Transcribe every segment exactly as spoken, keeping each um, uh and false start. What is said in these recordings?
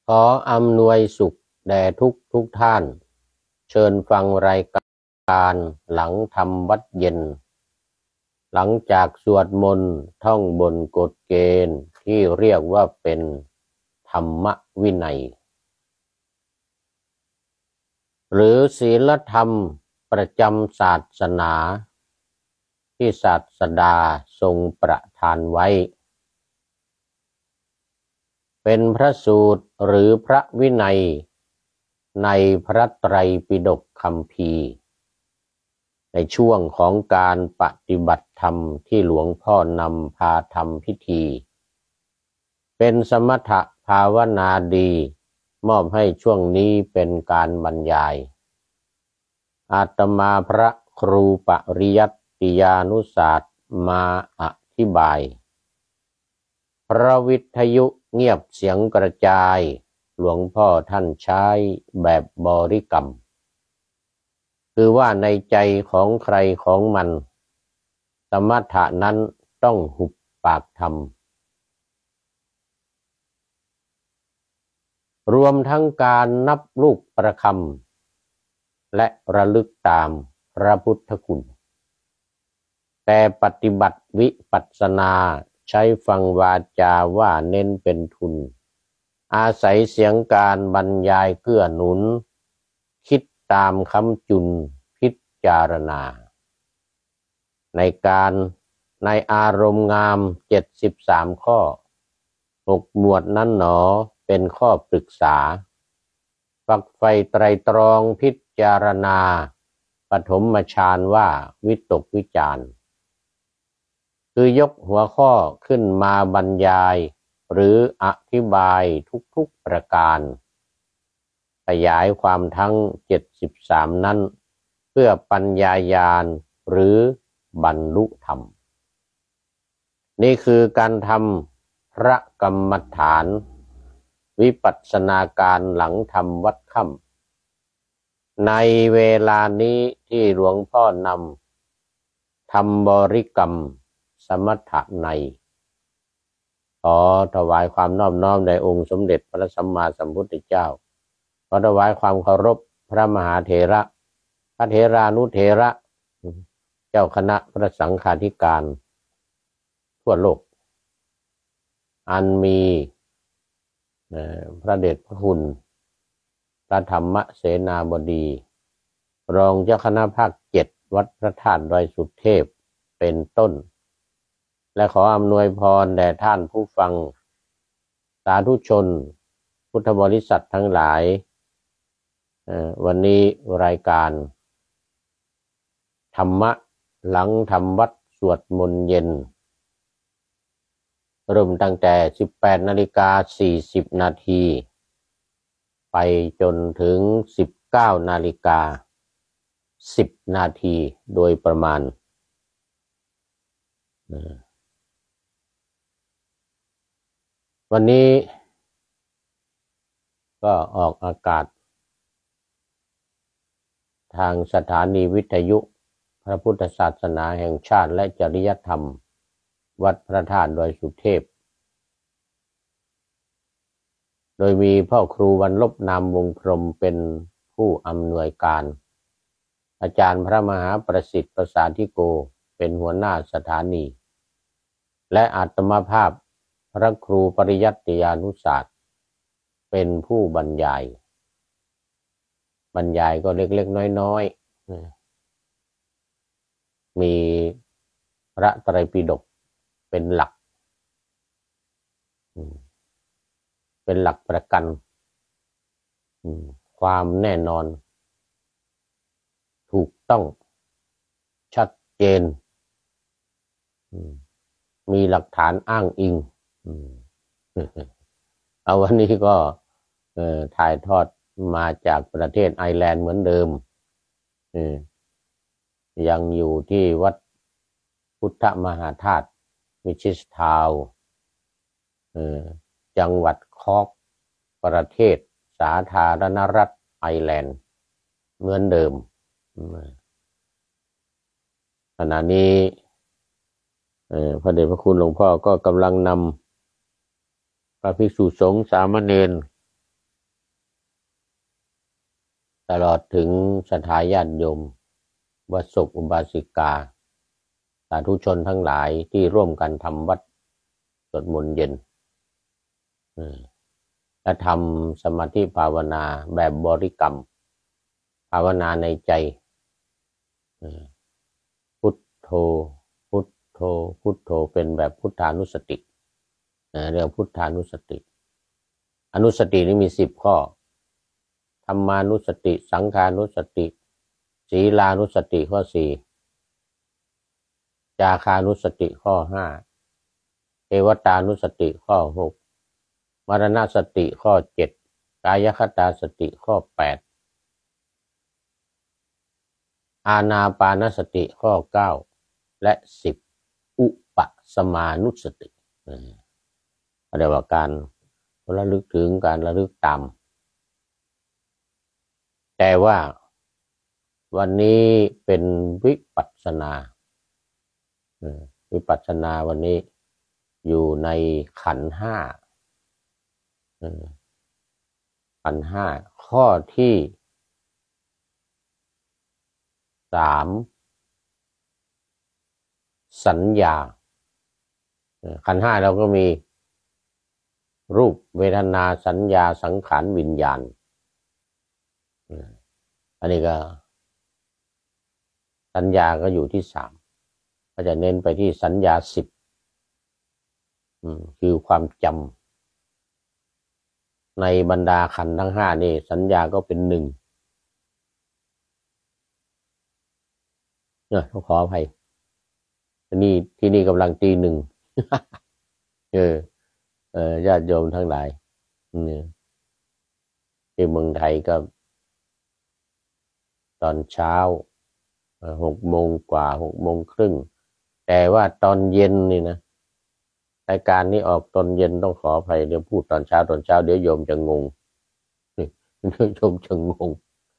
ขออำนวยสุขแด่ทุกทุกท่านเชิญฟังรายการหลังทำวัดเย็นหลังจากสวดมนต์ท่องบนกฎเกณฑ์ที่เรียกว่าเป็นธรรมวินัยหรือศีลธรรมประจำศาสนาที่ศาสดาทรงประทานไว้เป็นพระสูตรหรือพระวินัยในพระไตรปิฎกคัมภีร์ในช่วงของการปฏิบัติธรรมที่หลวงพ่อนำพาทำพิธีเป็นสมถภาวนาดีมอบให้ช่วงนี้เป็นการบรรยายอาตมาพระครูปริยัติยานุศาสตร์มาอธิบายพระวิทยุเงียบเสียงกระจายหลวงพ่อท่านใช้แบบบริกรรมคือว่าในใจของใครของมันสมถะนั้นต้องหุบปากทำรวมทั้งการนับลูกประคำและระลึกตามพระพุทธคุณแต่ปฏิบัติวิปัสสนาใช้ฟังวาจาว่าเน้นเป็นทุนอาศัยเสียงการบรรยายเกื้อหนุนคิดตามคำจุนพิจารณาในการในอารมณ์งามเจ็ดสิบสามข้อหกหมวดนั้นหนอเป็นข้อปรึกษาฝักใฝ่ไตรตรองพิจารณาปฐมฌานว่าวิตกวิจารคือยกหัวข้อขึ้นมาบรรยายหรืออธิบายทุกๆประการขยายความทั้งเจ็ดสิบสามนั้นเพื่อปัญญาญาณหรือบรรลุธรรมนี่คือการทำพระกรรมฐานวิปัสสนาการหลังทำวัดค่ำในเวลานี้ที่หลวงพ่อนำทำบริกรรมสมถะในขอถวายความนอบน้อมแด่องค์สมเด็จพระสัมมาสัมพุทธเจ้าขอถวายความเคารพพระมหาเถระพระเถรานุเถระเจ้าคณะพระสังฆาธิการทั่วโลกอันมีพระเดชพระคุณพระธรรมเสนาบดีรองเจ้าคณะภาคเจ็ดวัดพระธาตุดอยสุเทพเป็นต้นและขออำนวยพรแด่ท่านผู้ฟังสาธุชนพุทธบริษัททั้งหลายวันนี้รายการธรรมะหลังทำวัดสวดมนต์เย็นเริ่มตั้งแต่ สิบแปดนาฬิกาสี่สิบนาทีไปจนถึง สิบเก้านาฬิกาสิบนาทีโดยประมาณวันนี้ก็ออกอากาศทางสถานีวิทยุพระพุทธศาสนาแห่งชาติและจริยธรรมวัดพระธาตุดอยสุเทพโดยมีพ่อครูวรรลบนามวงพรหมเป็นผู้อำนวยการอาจารย์พระมหาประสิทธิ์ประสาธิโกเป็นหัวหน้าสถานีและอาตมาภาพพระครูปริยัติยานุศาสตร์เป็นผู้บรรยายบรรยายก็เล็กๆน้อยๆมีพระไตรปิฎกเป็นหลักเป็นหลักประกันความแน่นอนถูกต้องชัดเจนมีหลักฐานอ้างอิงเอาวันนี้ก็ถ่ายทอดมาจากประเทศไอร์แลนด์เหมือนเดิมยังอยู่ที่วัดพุทธมหาธาตุวิชิสทาวน์จังหวัดคอกประเทศสาธารณรัฐไอร์แลนด์เหมือนเดิมขณะนี้พระเดชพระคุณหลวงพ่อก็กำลังนำพระภิกษุสงฆ์สามเณรตลอดถึงศรัทธาญาติโยมวัดศกอุบาสิกาสาธุชนทั้งหลายที่ร่วมกันทำวัดสวดมนต์เย็นและทำสมาธิภาวนาแบบบริกรรมภาวนาในใจพุทโธพุทโธพุทโธเป็นแบบพุทธานุสติเรียกพุทธานุสติอนุสตินี่มีสิบข้อธรรมานุสติสังฆานุสติศีลานุสติข้อสี่จาคานุสติข้อห้าเทวตานุสติข้อหกมรณสติข้อเจ็ดกายคตาสติข้อแปดอานาปานสติข้อเก้าและสิบอุปสมานุสติเรียกว่าการระลึกถึงการระลึกตามแต่ว่าวันนี้เป็นวิปัสสนาวิปัสสนาวันนี้อยู่ในขันธ์ห้าขันธ์ห้าข้อที่สามสัญญาขันธ์ห้าเราก็มีรูปเวทนาสัญญาสังขารวิญญาณอันนี้ก็สัญญาก็อยู่ที่สามก็จะเน้นไปที่สัญญาสิบคือความจำในบรรดาขันธ์ทั้งห้านี่สัญญาก็เป็นหนึ่งเนี่ยขออภัยนี่ที่นี่กำลังตีหนึ่งเออเออญาติโยมทั้งหลายเนี่ยที่เมืองไทยก็ตอนเช้าหกโมงกว่าหกโมงครึ่งแต่ว่าตอนเย็นนี่นะรายการนี้ออกตอนเย็นต้องขออภัยเดี๋ยวพูดตอนเช้าตอนเช้าเดี๋ยวโยมจะงงโยมจะงง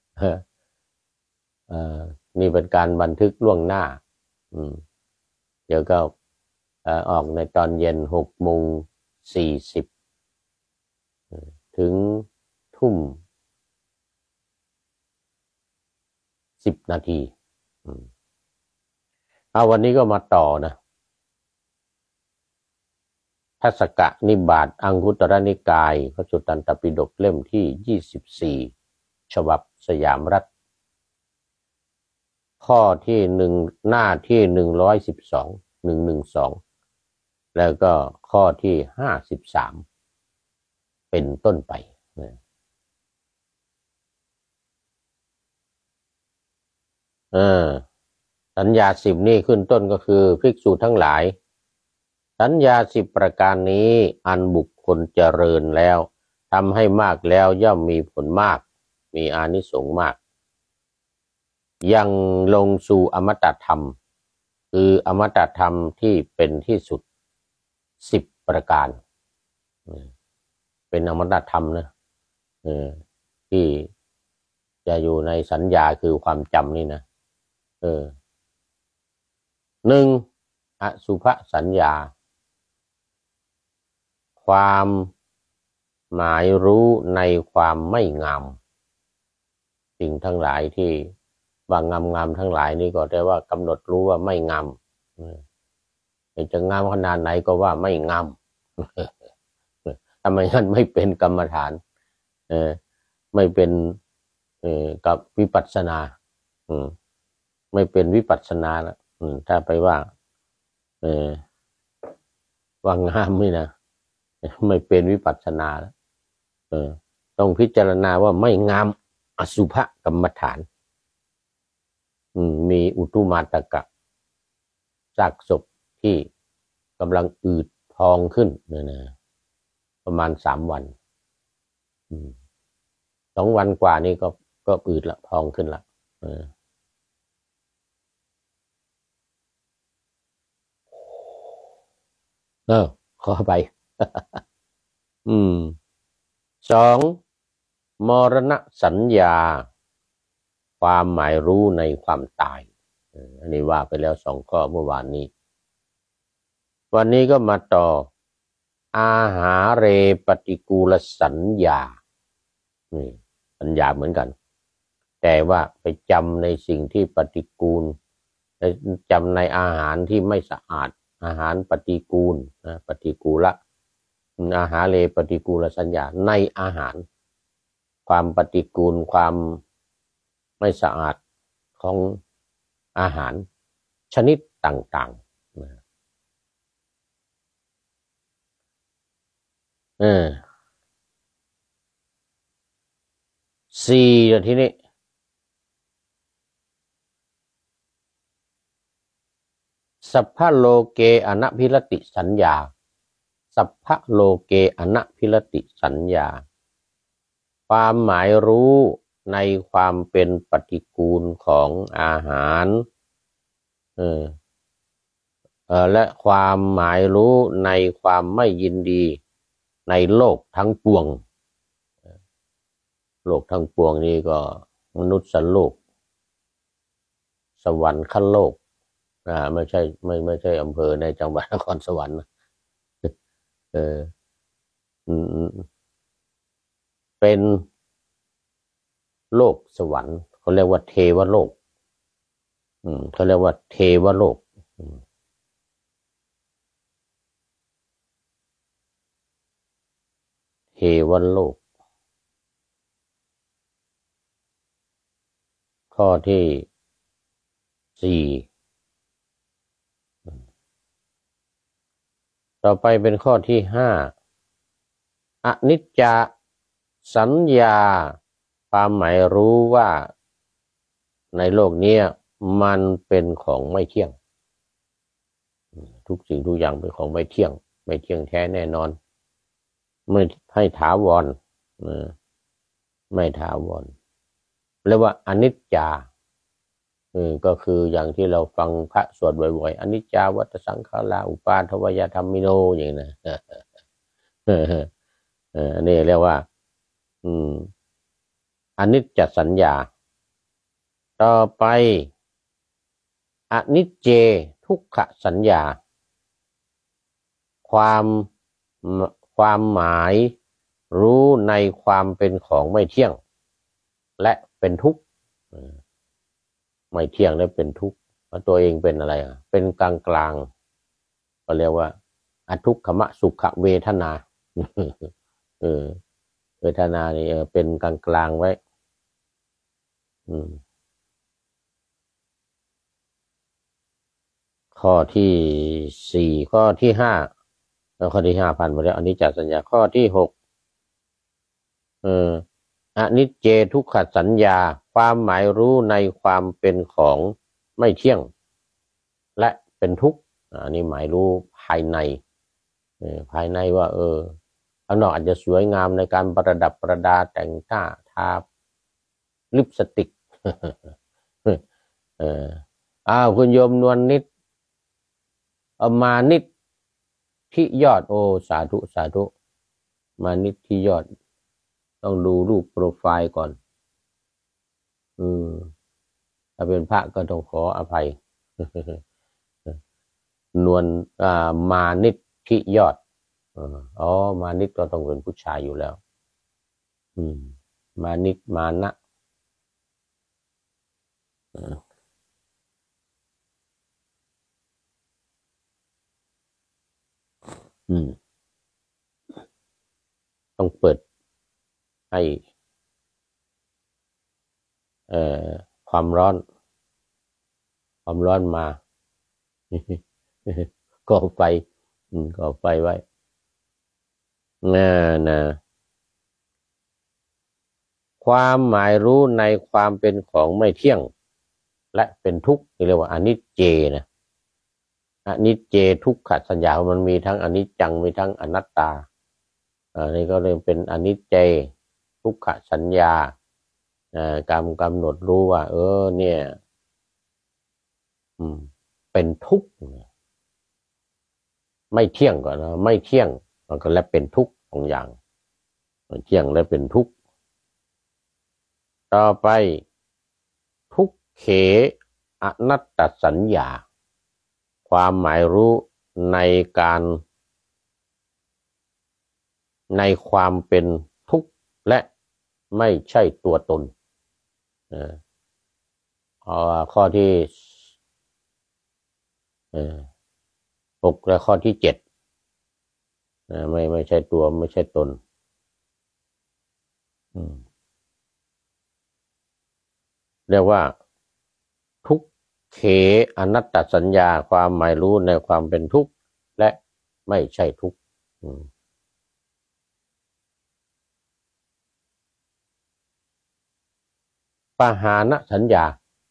นี่เป็นการบันทึกล่วงหน้าเดี๋ยวก็ออกในตอนเย็นหกโมงสี่สิบถึงทุ่มสิบนาทีเอาวันนี้ก็มาต่อนะทัศกนิบาตอังคุตรนิกายพระสุตตันตปิฎกเล่มที่ยี่สิบสี่ฉบับสยามรัฐข้อที่หนึ่งหน้าที่หนึ่งร้อยสิบสองหนึ่งหนึ่งสองแล้วก็ข้อที่ห้าสิบสามเป็นต้นไปเออสัญญาสิบนี่ขึ้นต้นก็คือภิกษุทั้งหลายสัญญาสิบประการนี้อันบุคคลเจริญแล้วทำให้มากแล้วย่อมมีผลมากมีอานิสงส์มากยังลงสู่อมตะธรรมคืออมตะธรรมที่เป็นที่สุดสิบประการเป็นอมตะธรรมนะที่จะอยู่ในสัญญาคือความจำนี่นะเออหนึ่งอสุภสัญญาความหมายรู้ในความไม่งามสิ่งทั้งหลายที่ว่างามงามทั้งหลายนี่ก็ได้ว่ากำหนดรู้ว่าไม่งามจะงามขนาดไหนก็ว่าไม่งามทำไมงั้นไม่เป็นกรรมฐานเออไม่เป็นเอ่อกับวิปัสสนาอืมไม่เป็นวิปัสสนาแล้วอืมถ้าไปว่าเออว่างามนี่นะไม่เป็นวิปัสสนาแล้วเออต้องพิจารณาว่าไม่งามอสุภกรรมฐานอืมมีอุตุมาตกะซากศพที่กำลังอืดพองขึ้นเนี่ยนะประมาณสามวันอืมสองวันกว่านี่ก็ก็อืดละพองขึ้นละเออเออขอไป อืมสองมรณสัญญาความหมายรู้ในความตายอันนี้ว่าไปแล้วสองข้อเมื่อวานนี้วันนี้ก็มาต่ออาหาเรปฏิกูลสัญญานี่สัญญาเหมือนกันแต่ว่าไปจำในสิ่งที่ปฏิกูลจำในอาหารที่ไม่สะอาดอาหารปฏิกูลนะปฏิกูละอาหารเลปฏิกูลสัญญาในอาหารความปฏิกูลความไม่สะอาดของอาหารชนิดต่างๆนะเออสี่ทีนี้สัพพะโลเกอนัพิรติสัญญาสัพพะโลเกอนัพิรติสัญญาความหมายรู้ในความเป็นปฏิกูลของอาหารเออเออและความหมายรู้ในความไม่ยินดีในโลกทั้งปวงโลกทั้งปวงนี้ก็มนุษย์โลกสวรรค์ขั้นโลกอ่าไม่ใช่ไม่ไม่ใช่อำเภอในจังหวัดนครสวรรค์นะเออเป็นโลกสวรรค์เขาเรียกว่าเทวโลกอืมเขาเรียกว่าเทวโลกเทวโลกข้อที่สี่ต่อไปเป็นข้อที่ห้าอนิจจสัญญาความหมายรู้ว่าในโลกนี้มันเป็นของไม่เที่ยงทุกสิ่งทุกอย่างเป็นของไม่เที่ยงไม่เที่ยงแท้แน่นอนไม่ให้ถาวรไม่ถาวรเรียกว่าอนิจจาก็คืออย่างที่เราฟังพระสวดบ่อยๆอนิจจาวัฏสังขาราอุปาทวยธรรมิโนอย่างนี้นะอันนี้เรียกว่าอืมอนิจจสัญญาต่อไปอนิจเจทุกขสัญญาความความหมายรู้ในความเป็นของไม่เที่ยงและเป็นทุกข์ไม่เที่ยงและเป็นทุกข์ว่าตัวเองเป็นอะไรอ่ะเป็นกลางกลางก็เรียกว่าอทุกขมสุขเวทนาเออเวทนานี่เออเป็นกลางกลางไว้อืมข้อที่สี่ข้อที่ห้าแล้วข้อที่ห้าพันมาแล้วอันนี้จัดสัญญาข้อที่หกเอออนิจเจทุกขสัญญาความหมายรู้ในความเป็นของไม่เที่ยงและเป็นทุกข์อันนี้หมายรู้ภายในเออภายในว่าเออข้างนอกอาจจะสวยงามในการประดับประดาแต่งหน้าทาลิปสติกเอออ้าวคุณโยมนวลนิดเอามานิดที่ยอดโอสาธุสาธุมานิดที่ยอดต้องดูรูปโปรไฟล์ก่อนอืมถ้าเป็นพระก็ต้องขออภัยนวลอ่ามานิดที่ยอดอ๋อมานิดก็ต้องเป็นผู้ชายอยู่แล้วอืมมานิดมานะอืมต้องเปิดให้เอ่อความร้อนความร้อนมาก่อไฟก่อไฟไว้น่านะความหมายรู้ในความเป็นของไม่เที่ยงและเป็นทุกข์เรียกว่าอนิจเจนะอนิจเจทุกขสัญญามันมีทั้งอนิจจังมีทั้งอนัตตาอันนี้ก็เลยเป็นอนิจเจทุกขสัญญาการกำหนดรู้ว่าเออเนี่ยเป็นทุกข์ไม่เที่ยงก่อนนะไม่เที่ยงมันก็แล้วเป็นทุกข์ของอย่างไม่เที่ยงแล้วเป็นทุกข์ต่อไปทุกเขอนัตตสัญญาความหมายรู้ในการในความเป็นทุกข์และไม่ใช่ตัวตนเออเอาข้อที่เออหกและข้อที่เจ็ดนะไม่ไม่ใช่ตัวไม่ใช่ตนอืมเรียกว่าทุกเขอนัตตสัญญาความหมายรู้ในความเป็นทุกข์และไม่ใช่ทุกข์ปหานสัญญา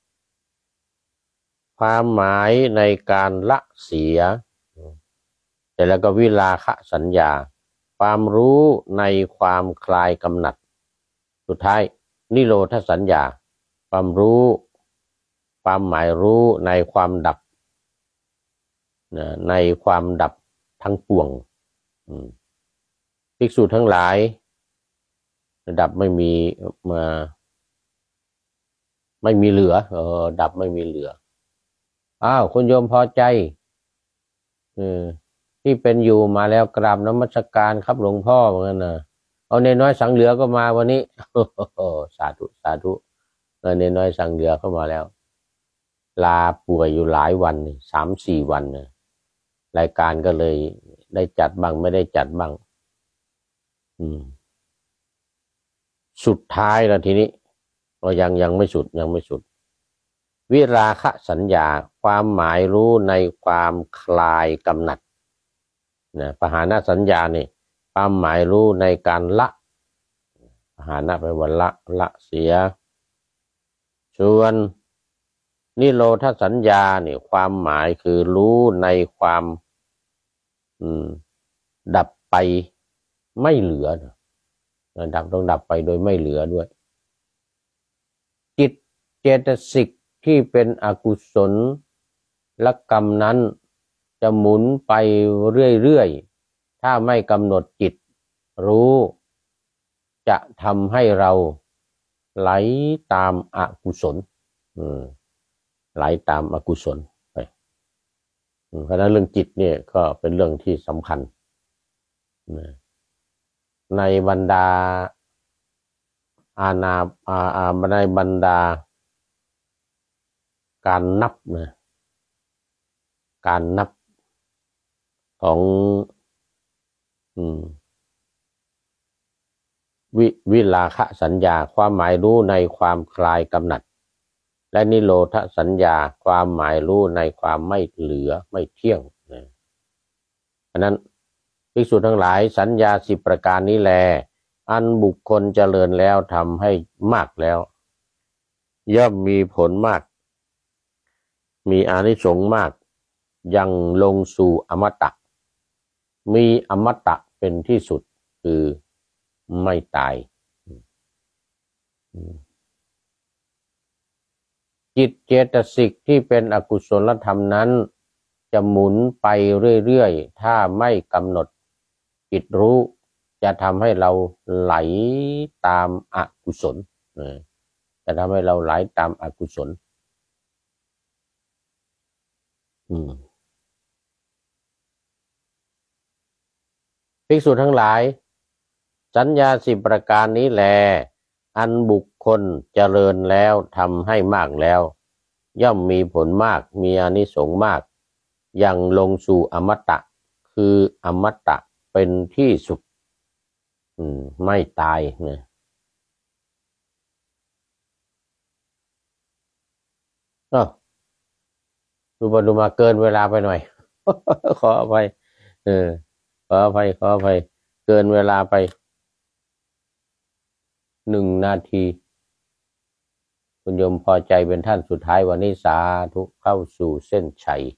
ความหมายในการละเสียแต่แล้วก็วิราคะสัญญาความรู้ในความคลายกำหนัดสุดท้ายนิโรธสัญญาความรู้ความหมายรู้ในความดับในความดับทั้งปวงภิกษุทั้งหลายดับไม่มีมาไม่มีเหลือเออดับไม่มีเหลืออ้าวคุณโยมพอใจเออที่เป็นอยู่มาแล้วกราบนมัสการครับหลวงพ่อเหมือนกันนะเอาเนน้อยสังเหลือก็มาวันนี้โอ้สาธุสาธุเนน้อยสังเหลือเข้ามาแล้วลาป่วยอยู่หลายวันสามสี่วันเนี่ยรายการก็เลยได้จัดบ้างไม่ได้จัดบ้างอืมสุดท้ายแล้วทีนี้ก็ยังยังไม่สุดยังไม่สุดวิราคะสัญญาความหมายรู้ในความคลายกำหนัดนะปหานสัญญานี่ความหมายรู้ในการละปหานะไปวันละละเสียส่วนนิโรธสัญญาเนี่ยความหมายคือรู้ในความอืมดับไปไม่เหลือนะดับต้องดับไปโดยไม่เหลือด้วยจิตเจตสิกที่เป็นอกุศลและกรรมนั้นจะหมุนไปเรื่อยๆถ้าไม่กำหนดจิตรู้จะทำให้เราไหลตามอกุศลอืมไหลตามอกุศลไปเพราะฉะนั้นเรื่องจิตเนี่ยก็เป็นเรื่องที่สำคัญในบรรดาอาณาอาอาในบรรดาการนับนะการนับของอืมวิวิราคะสัญญาความหมายรู้ในความคลายกำหนัดและนิโรธสัญญาความหมายรู้ในความไม่เหลือไม่เที่ยงนะฉะนั้นภิกษุทั้งหลายสัญญาสิบประการนี้แลอันบุคคลเจริญแล้วทำให้มากแล้วย่อมมีผลมากมีอานิสงส์มากยังลงสู่อมตะมีอมตะเป็นที่สุดคือไม่ตายจิตเจตสิกที่เป็นอกุศลธรรมนั้นจะหมุนไปเรื่อยๆถ้าไม่กำหนดจิตรู้จะทำให้เราไหลตามอกุศลจะทำให้เราไหลตามอกุศลภิกษุทั้งหลายสัญญาสิบประการนี้แลอันบุคคลเจริญแล้วทำให้มากแล้วย่อมมีผลมากมีอานิสงส์มากยังลงสู่อมตะคืออมตะเป็นที่สุดไม่ตายนะอ้าวดูบดูมาเกินเวลาไปหน่อย ขออภัยเออขออภัยขออภัยเกินเวลาไปหนึ่งนาทีคุณโยมพอใจเป็นท่านสุดท้ายวันนี้สาธุเข้าสู่เส้นชัย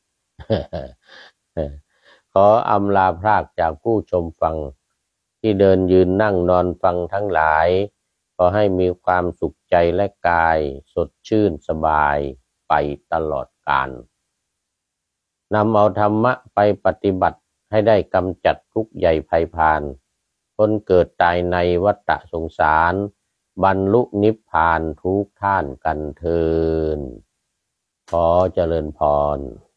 ขออำลาพรากจากผู้ชมฟังที่เดินยืนนั่งนอนฟังทั้งหลายขอให้มีความสุขใจและกายสดชื่นสบายไปตลอดกาลนำเอาธรรมะไปปฏิบัติให้ได้กำจัดทุกข์ใหญ่ภัยพานพ้นเกิดตายในวัฏสงสารบรรลุนิพพานทุกท่านกันเทอญขอเจริญพร